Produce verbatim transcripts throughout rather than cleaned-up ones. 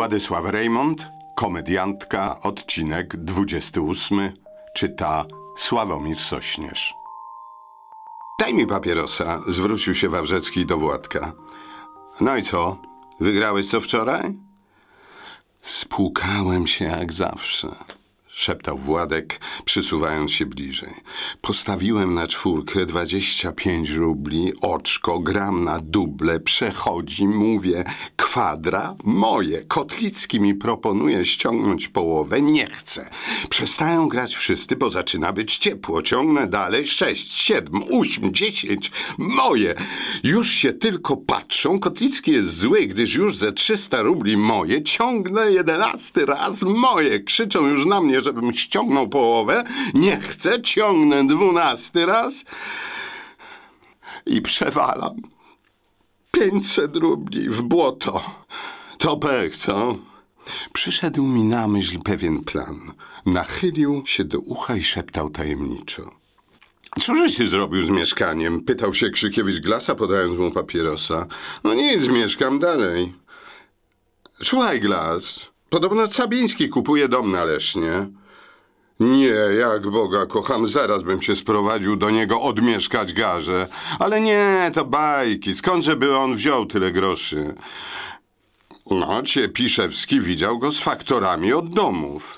Władysław Rejmont, komediantka, odcinek dwudziesty ósmy, czyta Sławomir Sośnierz. Daj mi papierosa, zwrócił się Wawrzecki do Władka. No i co? Wygrałeś co wczoraj? Spłukałem się jak zawsze, szeptał Władek, przysuwając się bliżej. Postawiłem na czwórkę dwadzieścia pięć rubli, oczko, gram na duble, przechodzi, mówię, kwadra, moje. Kotlicki mi proponuje ściągnąć połowę, nie chcę. Przestają grać wszyscy, bo zaczyna być ciepło. Ciągnę dalej, sześć, siedem, osiem, dziesięć, moje. Już się tylko patrzą, Kotlicki jest zły, gdyż już ze trzysta rubli moje. Ciągnę jedenasty raz, moje. Krzyczą już na mnie, żebym ściągnął połowę. Nie chcę, ciągnę dwunasty raz i przewalam. Pięćset rubli w błoto. To pech, co? Przyszedł mi na myśl pewien plan. Nachylił się do ucha i szeptał tajemniczo. Cóżeś ty zrobił z mieszkaniem? Pytał się Krzykiewicz-Glasa, podając mu papierosa. No nic, mieszkam dalej. Słuchaj, Glas, podobno Cabiński kupuje dom na Lesznie. Nie, jak Boga kocham, zaraz bym się sprowadził do niego odmieszkać garze. Ale nie, to bajki. Skądże by on wziął tyle groszy? No, Ciepiszewski widział go z faktorami od domów.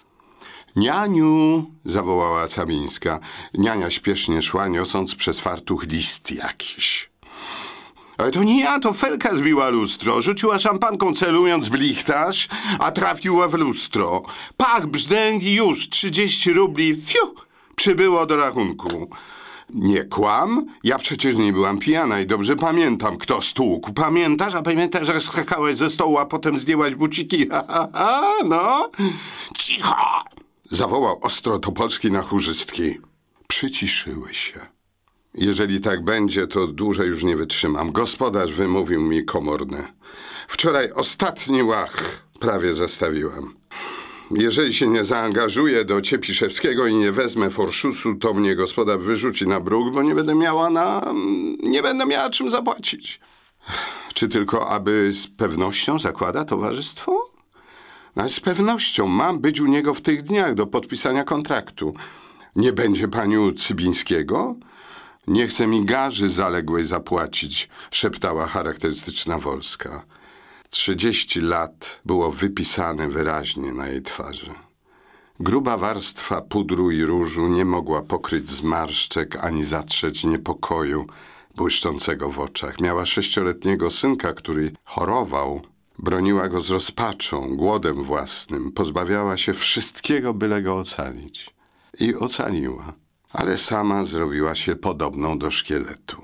Nianiu, zawołała Cabińska. Niania śpiesznie szła, niosąc przez fartuch list jakiś. Ale to nie ja, to Felka zbiła lustro. Rzuciła szampanką celując w lichtarz, a trafiła w lustro. Pach, brzdęk i już, trzydzieści rubli, fiu, przybyło do rachunku. Nie kłam, ja przecież nie byłam pijana i dobrze pamiętam, kto stłukł. Pamiętasz? A pamiętasz, że skakałaś ze stołu, a potem zdjęłaś buciki? Ha, ha, ha, no. Cicho! Zawołał ostro Topolski na chórzystki. Przyciszyły się. Jeżeli tak będzie, to dłużej już nie wytrzymam. Gospodarz wymówił mi komorne. Wczoraj ostatni łach prawie zastawiłem. Jeżeli się nie zaangażuję do Ciepiszewskiego i nie wezmę forszusu, to mnie gospodarz wyrzuci na bruk, bo nie będę miała na... nie będę miała czym zapłacić. Czy tylko aby z pewnością zakłada towarzystwo? No, z pewnością mam być u niego w tych dniach do podpisania kontraktu. Nie będzie pani u Cybińskiego? Nie chce mi garzy zaległej zapłacić, szeptała charakterystyczna Wolska. Trzydzieści lat było wypisane wyraźnie na jej twarzy. Gruba warstwa pudru i różu nie mogła pokryć zmarszczek ani zatrzeć niepokoju błyszczącego w oczach. Miała sześcioletniego synka, który chorował. Broniła go z rozpaczą, głodem własnym. Pozbawiała się wszystkiego, byle go ocalić. I ocaliła. Ale sama zrobiła się podobną do szkieletu.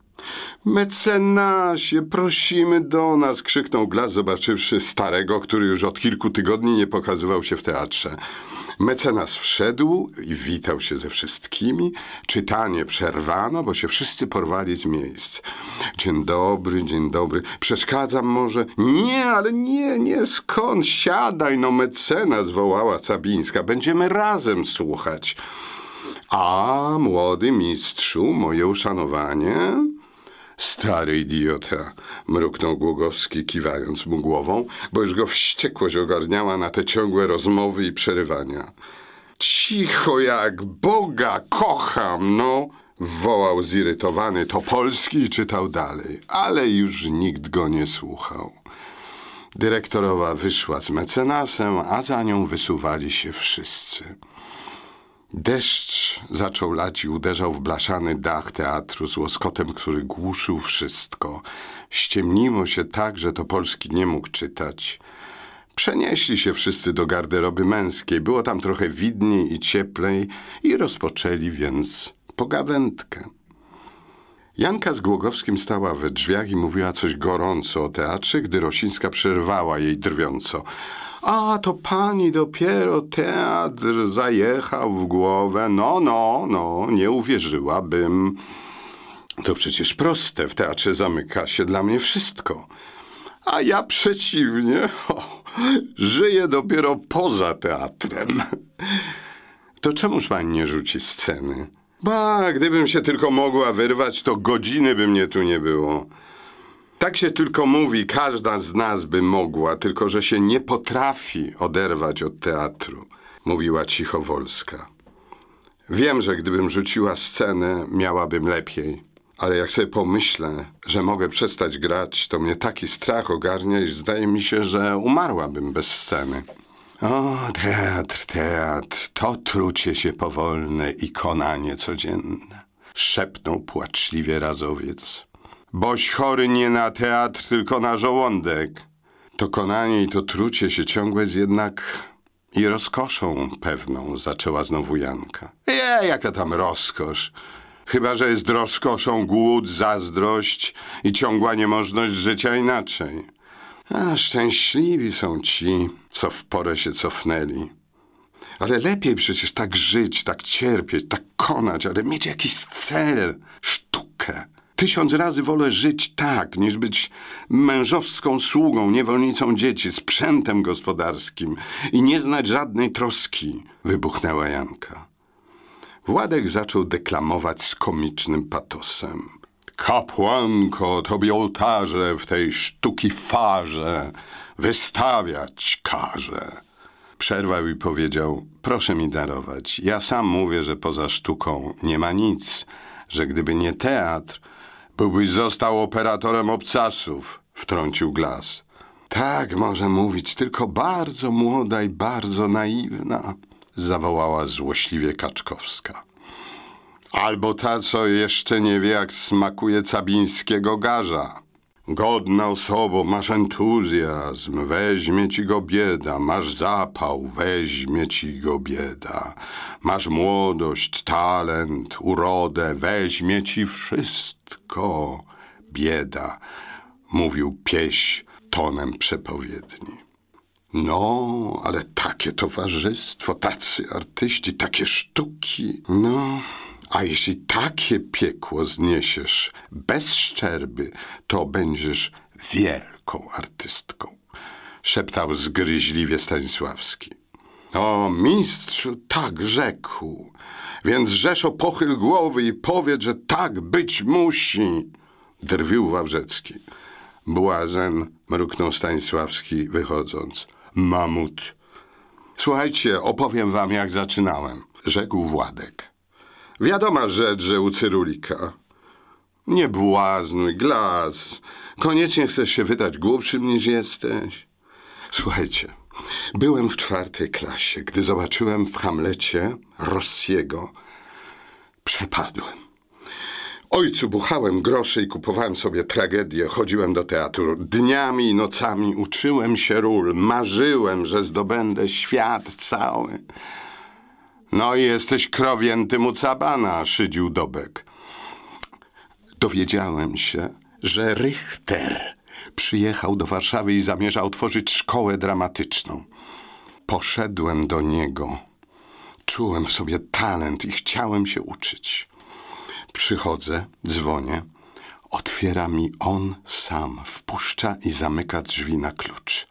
Mecenasie, prosimy do nas, krzyknął Glas, zobaczywszy starego, który już od kilku tygodni nie pokazywał się w teatrze. Mecenas wszedł i witał się ze wszystkimi. Czytanie przerwano, bo się wszyscy porwali z miejsc. Dzień dobry, dzień dobry. Przeszkadzam może? Nie, ale nie, nie, skąd? Siadaj, no mecenas, wołała Cabińska. Będziemy razem słuchać. A, młody mistrzu, moje uszanowanie? Stary idiota, mruknął Głogowski, kiwając mu głową, bo już go wściekłość ogarniała na te ciągłe rozmowy i przerywania. Cicho jak Boga kocham, no, wołał zirytowany Topolski i czytał dalej, ale już nikt go nie słuchał. Dyrektorowa wyszła z mecenasem, a za nią wysuwali się wszyscy. Deszcz zaczął lać i uderzał w blaszany dach teatru z łoskotem, który głuszył wszystko. Ściemniło się tak, że Topolski nie mógł czytać. Przenieśli się wszyscy do garderoby męskiej. Było tam trochę widniej i cieplej i rozpoczęli więc pogawędkę. Janka z Głogowskim stała we drzwiach i mówiła coś gorąco o teatrze, gdy Rosińska przerwała jej drwiąco. A, to pani dopiero teatr zajechał w głowę. No, no, no, nie uwierzyłabym. To przecież proste, w teatrze zamyka się dla mnie wszystko. A ja przeciwnie, o, żyję dopiero poza teatrem. To czemuż pani nie rzuci sceny? Ba, gdybym się tylko mogła wyrwać, to godziny by mnie tu nie było. Tak się tylko mówi, każda z nas by mogła, tylko że się nie potrafi oderwać od teatru, mówiła Cichowolska. Wiem, że gdybym rzuciła scenę, miałabym lepiej, ale jak sobie pomyślę, że mogę przestać grać, to mnie taki strach ogarnia, iż zdaje mi się, że umarłabym bez sceny. O, teatr, teatr, to trucie się powolne i konanie codzienne, szepnął płaczliwie Razowiec. Boś chory nie na teatr, tylko na żołądek. To konanie i to trucie się ciągłe jest jednak i rozkoszą pewną, zaczęła znowu Janka. Je, jaka tam rozkosz. Chyba że jest rozkoszą głód, zazdrość i ciągła niemożność życia inaczej. A szczęśliwi są ci, co w porę się cofnęli. Ale lepiej przecież tak żyć, tak cierpieć, tak konać, ale mieć jakiś cel, sztukę. Tysiąc razy wolę żyć tak, niż być mężowską sługą, niewolnicą dzieci, sprzętem gospodarskim i nie znać żadnej troski, wybuchnęła Janka. Władek zaczął deklamować z komicznym patosem. Kapłanko, tobie ołtarze w tej sztuki farze wystawiać każe. Przerwał i powiedział, proszę mi darować, ja sam mówię, że poza sztuką nie ma nic, że gdyby nie teatr, byłbyś został operatorem obcasów, wtrącił Glas. Tak może mówić, tylko bardzo młoda i bardzo naiwna, zawołała złośliwie Kaczkowska. Albo ta, co jeszcze nie wie, jak smakuje cabińskiego garza. Godna osobo, masz entuzjazm, weźmie ci go bieda, masz zapał, weźmie ci go bieda. Masz młodość, talent, urodę, weźmie ci wszystko, bieda, mówił pieś tonem przepowiedni. No, ale takie towarzystwo, tacy artyści, takie sztuki, no... A jeśli takie piekło zniesiesz bez szczerby, to będziesz wielką artystką, szeptał zgryźliwie Stanisławski. O, mistrzu tak rzekł, więc Rzeszo pochyl głowy i powiedz, że tak być musi, drwił Wawrzecki. Błazen, mruknął Stanisławski, wychodząc. Mamut. Słuchajcie, opowiem wam, jak zaczynałem, rzekł Władek. Wiadoma rzecz, że u Cyrulika. Nie błaznuj, Glas. Koniecznie chcesz się wydać głupszym niż jesteś. Słuchajcie, byłem w czwartej klasie, gdy zobaczyłem w Hamlecie Rossiego. Przepadłem. Ojcu buchałem grosze i kupowałem sobie tragedię. Chodziłem do teatru. Dniami i nocami uczyłem się ról. Marzyłem, że zdobędę świat cały. No i jesteś krowiętym u cabana, szydził Dobek. Dowiedziałem się, że Richter przyjechał do Warszawy i zamierzał tworzyć szkołę dramatyczną. Poszedłem do niego. Czułem w sobie talent i chciałem się uczyć. Przychodzę, dzwonię. Otwiera mi on sam, wpuszcza i zamyka drzwi na klucz.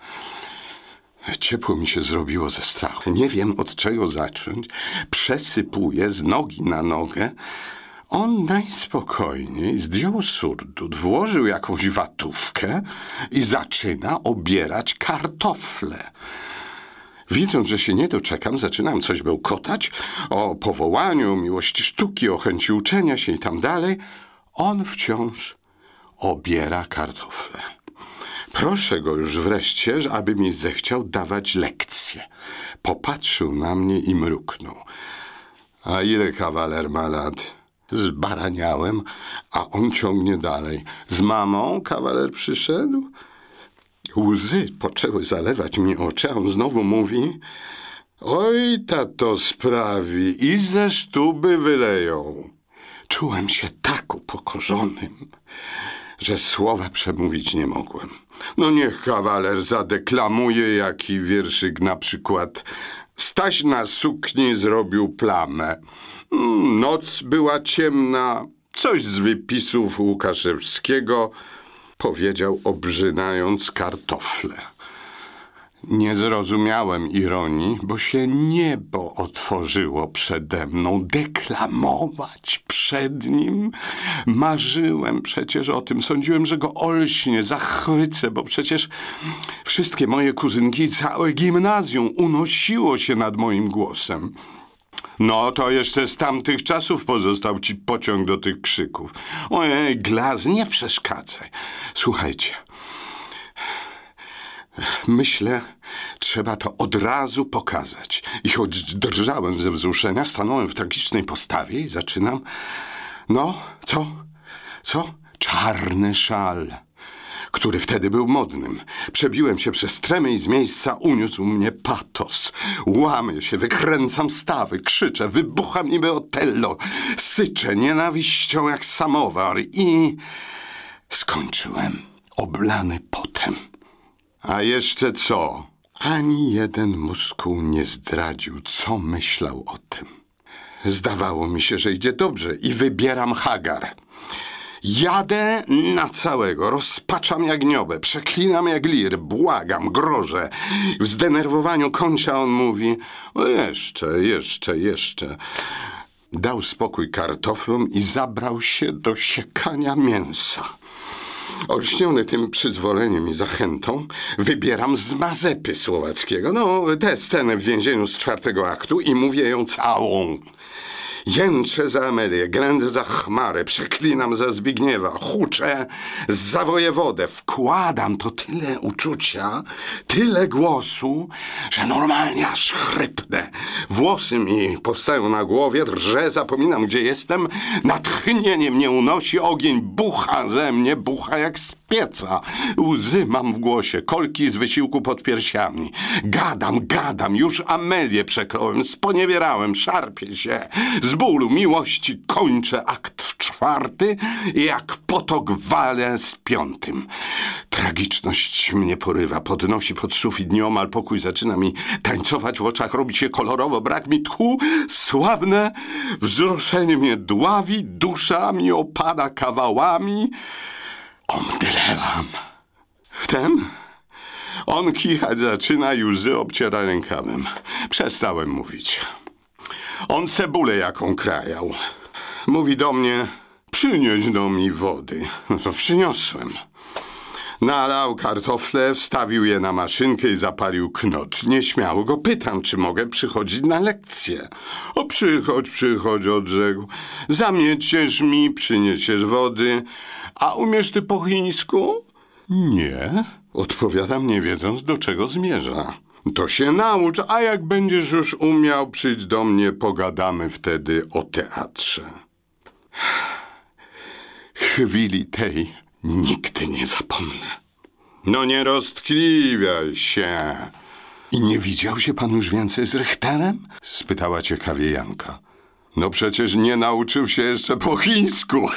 Ciepło mi się zrobiło ze strachu. Nie wiem, od czego zacząć. Przesypuję z nogi na nogę. On najspokojniej zdjął surdut, włożył jakąś watówkę i zaczyna obierać kartofle. Widząc, że się nie doczekam, zaczynam coś bełkotać o powołaniu, miłości sztuki, o chęci uczenia się i tam dalej. On wciąż obiera kartofle. Proszę go już wreszcie, aby mi zechciał dawać lekcje. Popatrzył na mnie i mruknął. A ile kawaler ma lat? Zbaraniałem, a on ciągnie dalej. Z mamą kawaler przyszedł? Łzy poczęły zalewać mi oczy, a on znowu mówi... Oj, tato sprawi i ze sztuby wyleją. Czułem się tak upokorzonym, że słowa przemówić nie mogłem. No niech kawaler zadeklamuje jaki wierszyk, na przykład Staś na sukni zrobił plamę. Noc była ciemna, coś z wypisów Łukaszewskiego, powiedział, obrzynając kartofle. Nie zrozumiałem ironii, bo się niebo otworzyło przede mną. Deklamować przed nim? Marzyłem przecież o tym. Sądziłem, że go olśnie, zachwycę, bo przecież wszystkie moje kuzynki i całe gimnazjum unosiło się nad moim głosem. No, to jeszcze z tamtych czasów pozostał ci pociąg do tych krzyków. Ojej, Glas, nie przeszkadzaj. Słuchajcie. Myślę, trzeba to od razu pokazać. I choć drżałem ze wzruszenia, stanąłem w tragicznej postawie i zaczynam... No, co? Co? Czarny szal, który wtedy był modnym. Przebiłem się przez tremę i z miejsca uniósł mnie patos. Łamię się, wykręcam stawy, krzyczę, wybucham niby Otello, syczę nienawiścią jak samowar i skończyłem oblany potem. A jeszcze co? Ani jeden muskuł nie zdradził, co myślał o tym. Zdawało mi się, że idzie dobrze i wybieram Hagar. Jadę na całego, rozpaczam jak niobę, przeklinam jak lir, błagam, grożę. W zdenerwowaniu kończę, on mówi: o jeszcze, jeszcze, jeszcze. Dał spokój kartoflom i zabrał się do siekania mięsa. Olśniony tym przyzwoleniem i zachętą, wybieram z Mazepy słowackiego, no tę scenę w więzieniu z czwartego aktu i mówię ją całą. Jęczę za Amelię, ględzę za Chmarę, przeklinam za Zbigniewa, huczę za wojewodę. Wkładam to tyle uczucia, tyle głosu, że normalnie aż chrypnę. Włosy mi powstają na głowie, drżę, zapominam, gdzie jestem. Natchnienie mnie unosi, ogień bucha ze mnie, bucha jak z pieca. Łzy mam w głosie, kolki z wysiłku pod piersiami. Gadam, gadam, już Amelię przekląłem, sponiewierałem, szarpię się. Z bólu miłości kończę akt czwarty i jak potok walę z piątym. Tragiczność mnie porywa, podnosi pod sufit nieomal pokój, zaczyna mi tańcować w oczach, robi się kolorowo, brak mi tchu, słabnę, wzruszenie mnie dławi, dusza mi opada kawałami. Omdlewam. Wtem on kichać zaczyna i łzy obciera rękawem. Przestałem mówić. On cebulę jaką krajał. Mówi do mnie: przynieś do mi wody. No to przyniosłem. Nalał kartofle, wstawił je na maszynkę i zapalił knot. Nieśmiało go pytam, czy mogę przychodzić na lekcję. O, przychodź, przychodź, odrzekł. Zamieciesz mi, przyniesiesz wody. A umiesz ty po chińsku? Nie, odpowiadam, nie wiedząc, do czego zmierza. To się naucz, a jak będziesz już umiał, przyjdź do mnie, pogadamy wtedy o teatrze. Chwili tej nigdy nie zapomnę. No nie roztkliwiaj się. I nie widział się pan już więcej z Richterem? Spytała ciekawie Janka. No przecież nie nauczył się jeszcze po chińsku.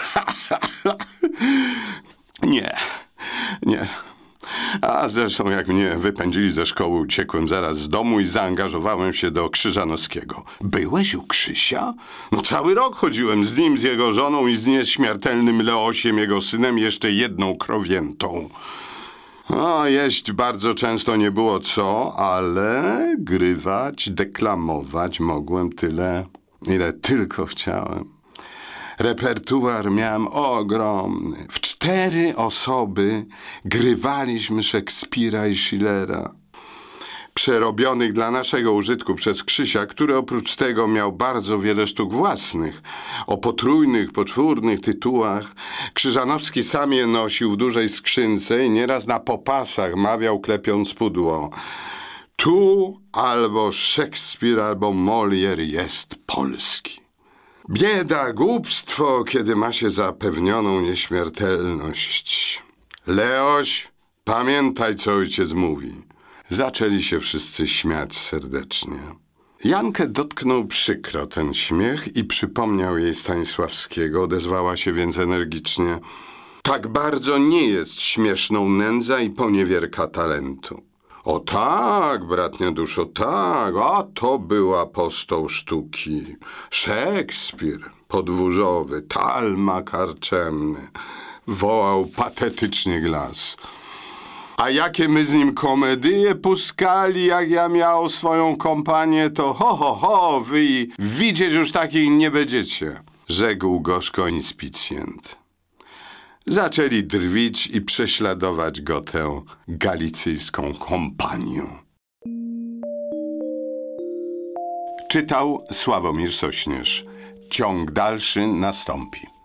Nie, nie. A zresztą jak mnie wypędzili ze szkoły, uciekłem zaraz z domu i zaangażowałem się do Krzyżanowskiego. Byłeś u Krzysia? No cały rok chodziłem z nim, z jego żoną i z nieśmiertelnym Leosiem, jego synem, jeszcze jedną krowiętą. No, jeść bardzo często nie było co, ale grywać, deklamować mogłem tyle, ile tylko chciałem. Repertuar miałem ogromny. W cztery osoby grywaliśmy Szekspira i Schillera. Przerobionych dla naszego użytku przez Krzysia, który oprócz tego miał bardzo wiele sztuk własnych. O potrójnych, poczwórnych tytułach. Krzyżanowski sam je nosił w dużej skrzynce i nieraz na popasach mawiał, klepiąc pudło: tu albo Szekspir, albo Molière jest polski. Bieda, głupstwo, kiedy ma się zapewnioną nieśmiertelność. Leoś, pamiętaj, co ojciec mówi. Zaczęli się wszyscy śmiać serdecznie. Jankę dotknął przykro ten śmiech i przypomniał jej Stanisławskiego. Odezwała się więc energicznie: tak bardzo nie jest śmieszną nędza i poniewierka talentu. O tak, bratnia duszo, tak, a to był apostoł sztuki. Szekspir podwórzowy, Talma karczemny, wołał patetycznie Glas. A jakie my z nim komedie puskali, jak ja miał swoją kompanię, to ho, ho, ho, wy i widzieć już takich nie będziecie, rzekł gorzko inspicjent. Zaczęli drwić i prześladować go tę galicyjską kompanię. Czytał Sławomir Sośnierz. Ciąg dalszy nastąpi.